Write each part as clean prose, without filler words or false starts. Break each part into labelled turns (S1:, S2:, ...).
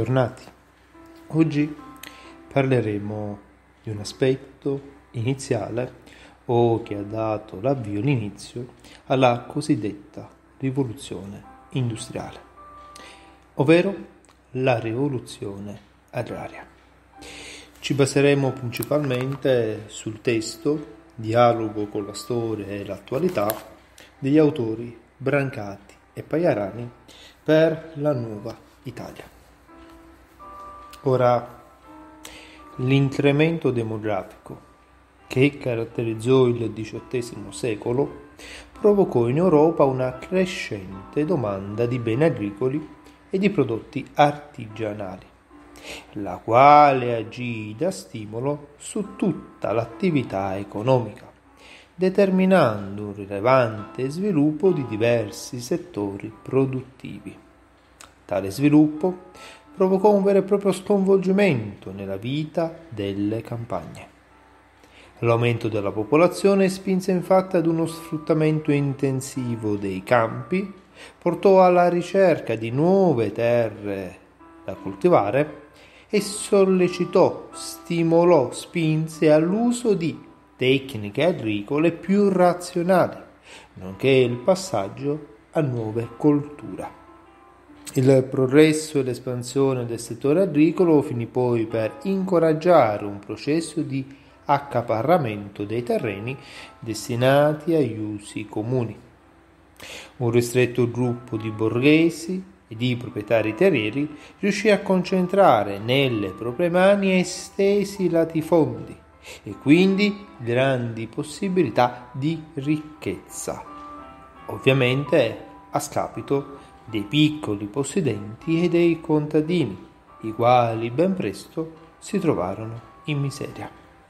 S1: bentornati. Oggi parleremo di un aspetto iniziale o che ha dato l'avvio, l'inizio alla cosiddetta rivoluzione industriale, ovvero la rivoluzione agraria. Ci baseremo principalmente sul testo, dialogo con la storia e l'attualità, degli autori Brancati e Pagliarani per la Nuova Italia. Ora, l'incremento demografico che caratterizzò il XVIII secolo provocò in Europa una crescente domanda di beni agricoli e di prodotti artigianali, la quale agì da stimolo su tutta l'attività economica, determinando un rilevante sviluppo di diversi settori produttivi. Tale sviluppo provocò un vero e proprio sconvolgimento nella vita delle campagne. L'aumento della popolazione spinse infatti ad uno sfruttamento intensivo dei campi, portò alla ricerca di nuove terre da coltivare e stimolò, spinse all'uso di tecniche agricole più razionali, nonché il passaggio a nuove colture. Il progresso e l'espansione del settore agricolo finì poi per incoraggiare un processo di accaparramento dei terreni destinati agli usi comuni. Un ristretto gruppo di borghesi e di proprietari terrieri riuscì a concentrare nelle proprie mani estesi latifondi e quindi grandi possibilità di ricchezza, ovviamente a scapito dei piccoli possidenti e dei contadini, i quali ben presto si trovarono in miseria.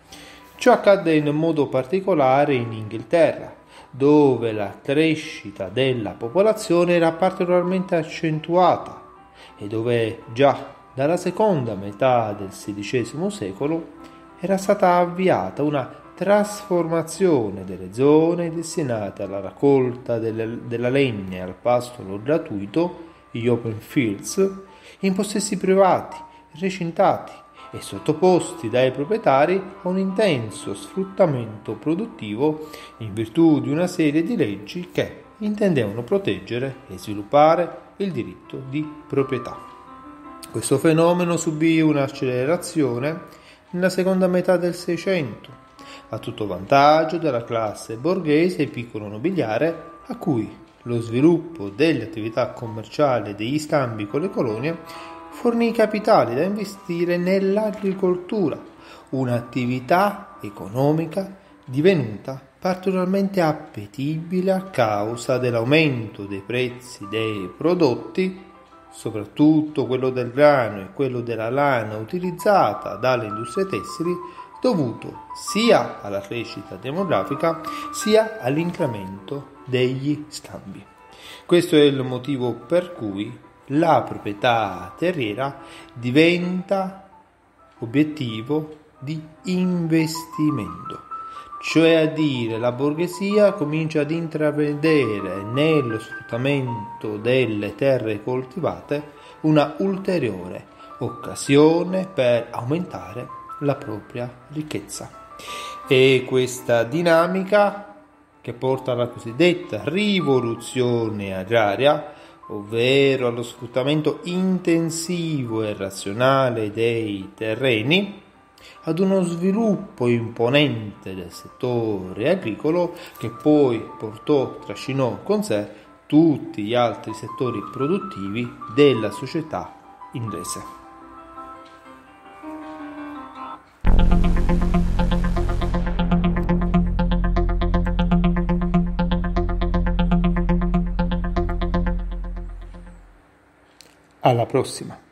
S1: Ciò accadde in modo particolare in Inghilterra, dove la crescita della popolazione era particolarmente accentuata e dove già dalla seconda metà del XVI secolo era stata avviata una trasformazione delle zone destinate alla raccolta della legna e al pascolo gratuito, gli open fields, in possessi privati, recintati e sottoposti dai proprietari a un intenso sfruttamento produttivo in virtù di una serie di leggi che intendevano proteggere e sviluppare il diritto di proprietà. Questo fenomeno subì un'accelerazione nella seconda metà del Seicento, a tutto vantaggio della classe borghese e piccolo-nobiliare, a cui lo sviluppo delle attività commerciali e degli scambi con le colonie fornì capitali da investire nell'agricoltura, un'attività economica divenuta particolarmente appetibile a causa dell'aumento dei prezzi dei prodotti, soprattutto quello del grano e quello della lana utilizzata dalle industrie tessili, dovuto sia alla crescita demografica sia all'incremento degli scambi. Questo è il motivo per cui la proprietà terriera diventa obiettivo di investimento, cioè a dire la borghesia comincia ad intravedere nello sfruttamento delle terre coltivate una ulteriore occasione per aumentare la propria ricchezza. E questa dinamica che porta alla cosiddetta rivoluzione agraria, ovvero allo sfruttamento intensivo e razionale dei terreni, ad uno sviluppo imponente del settore agricolo che poi trascinò con sé tutti gli altri settori produttivi della società inglese. Alla prossima!